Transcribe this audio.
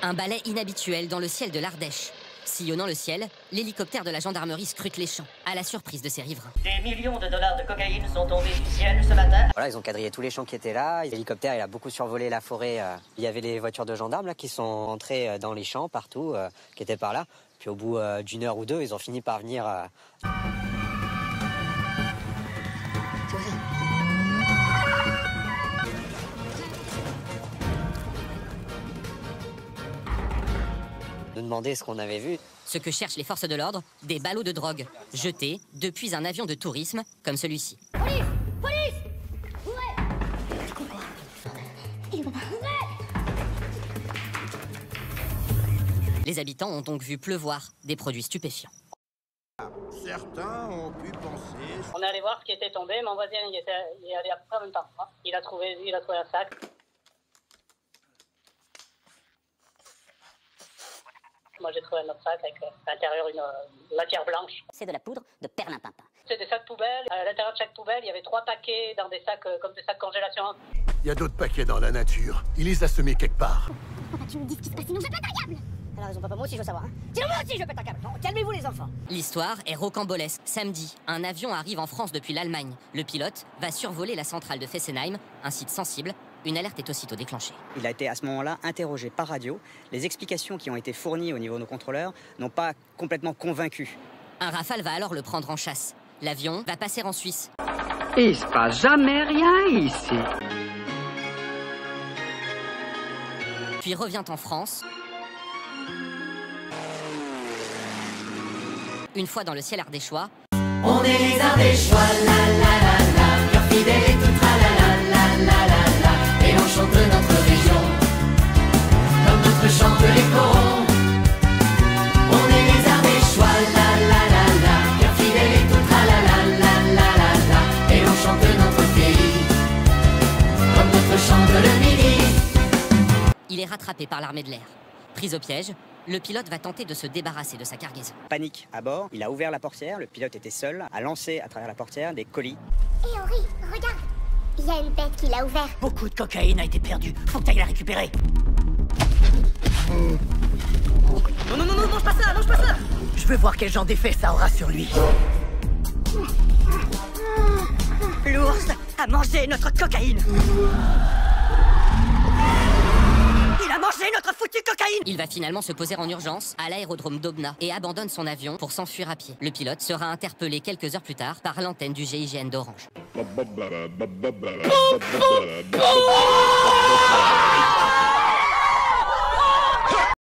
Un balai inhabituel dans le ciel de l'Ardèche. Sillonnant le ciel, l'hélicoptère de la gendarmerie scrute les champs, à la surprise de ses riverains. Des millions de dollars de cocaïne sont tombés du ciel ce matin. Voilà, ils ont quadrillé tous les champs qui étaient là. L'hélicoptère, il a beaucoup survolé la forêt. Il y avait les voitures de gendarmes là, qui sont entrées dans les champs partout, qui étaient par là. Puis au bout d'une heure ou deux, ils ont fini par venir... nous demander ce qu'on avait vu. Ce que cherchent les forces de l'ordre, des ballots de drogue, jetés depuis un avion de tourisme comme celui-ci. Police! Police! Les habitants ont donc vu pleuvoir des produits stupéfiants. Certains ont pu penser... On est allé voir ce qui était tombé, mon voisin il est allé à peu près en même temps. Il a trouvé un sac. Moi j'ai trouvé un autre sac avec à l'intérieur une matière blanche. C'est de la poudre de perlimpinpin. C'est des sacs poubelles. À l'intérieur de chaque poubelle, il y avait 3 paquets dans des sacs comme des sacs congélation. Il y a d'autres paquets dans la nature. Il les a semés quelque part. Papa, tu me dis ce qui se passe, sinon je pète un câble. Elle a raison, papa, moi aussi je veux savoir. Hein. Sinon moi aussi je pète un câble. Non, calmez-vous les enfants. L'histoire est rocambolesque. Samedi, un avion arrive en France depuis l'Allemagne. Le pilote va survoler la centrale de Fessenheim, un site sensible. Une alerte est aussitôt déclenchée. Il a été à ce moment-là interrogé par radio. Les explications qui ont été fournies au niveau de nos contrôleurs n'ont pas complètement convaincu. Un Rafale va alors le prendre en chasse. L'avion va passer en Suisse. Il se passe jamais rien ici. Puis revient en France. Une fois dans le ciel ardéchois. On est les Ardéchois, la la la la, cœur fidèle et tout tra la la la la la la, et on chante notre région, comme d'autres chantent les corons. On est les Ardéchois, la la la la, cœur fidèle et tout tra la la la la la la, et on chante notre pays, comme d'autres chantent le midi. Il est rattrapé par l'armée de l'air. Pris au piège, le pilote va tenter de se débarrasser de sa cargaison. Panique à bord, il a ouvert la portière, le pilote était seul, a lancé à travers la portière des colis. Hé Henri, regarde. Il y a une bête qui l'a ouvert. Beaucoup de cocaïne a été perdue, faut que t'ailles la récupérer. Non, mange pas ça, mange pas ça. Je veux voir quel genre d'effet ça aura sur lui. L'ours a mangé notre cocaïne. Il a mangé notre foutue cocaïne. Il va finalement se poser en urgence à l'aérodrome d'Aubenas et abandonne son avion pour s'enfuir à pied. Le pilote sera interpellé quelques heures plus tard par l'antenne du GIGN d'Orange.